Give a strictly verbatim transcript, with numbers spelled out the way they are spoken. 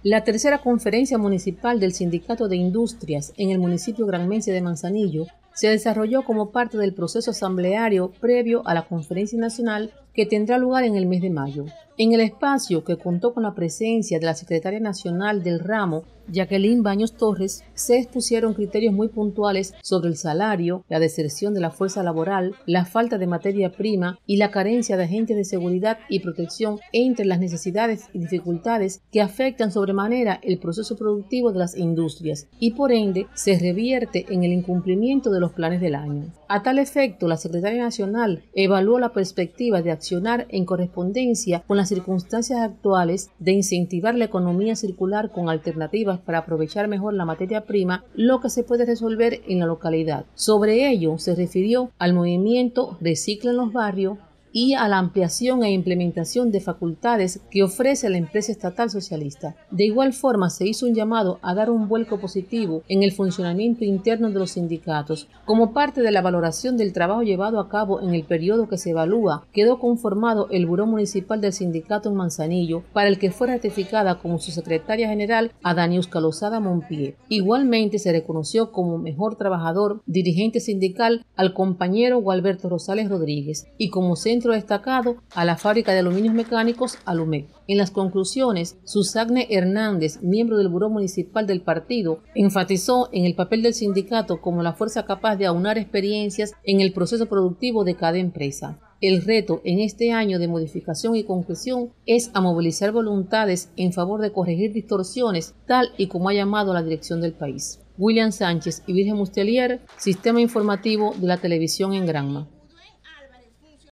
La tercera conferencia municipal del Sindicato de Industrias en el municipio granmense de Manzanillo se desarrolló como parte del proceso asambleario previo a la conferencia nacional que tendrá lugar en el mes de mayo. En el espacio, que contó con la presencia de la secretaria nacional del ramo, Jacqueline Baños Torres, se expusieron criterios muy puntuales sobre el salario, la deserción de la fuerza laboral, la falta de materia prima y la carencia de agentes de seguridad y protección entre las necesidades y dificultades que afectan sobremanera el proceso productivo de las industrias y por ende se revierte en el incumplimiento de los planes del año. A tal efecto, la secretaria nacional evaluó la perspectiva de accionar en correspondencia con las circunstancias actuales de incentivar la economía circular con alternativas para aprovechar mejor la materia prima, lo que se puede resolver en la localidad. Sobre ello se refirió al movimiento Recicla en los Barrios y a la ampliación e implementación de facultades que ofrece la empresa estatal socialista. De igual forma, se hizo un llamado a dar un vuelco positivo en el funcionamiento interno de los sindicatos. Como parte de la valoración del trabajo llevado a cabo en el periodo que se evalúa, quedó conformado el Buró Municipal del Sindicato en Manzanillo, para el que fue ratificada como su secretaria general a Daniuska Lozada Monpié. Igualmente se reconoció como mejor trabajador dirigente sindical al compañero Gualberto Rosales Rodríguez y como centro destacado a la fábrica de aluminios mecánicos Alumec. En las conclusiones, Susagne Hernández, miembro del Buró Municipal del partido, enfatizó en el papel del sindicato como la fuerza capaz de aunar experiencias en el proceso productivo de cada empresa. El reto en este año de modificación y concreción es a movilizar voluntades en favor de corregir distorsiones, tal y como ha llamado la dirección del país. William Sánchez y Virgen Mustelier, Sistema Informativo de la Televisión en Granma.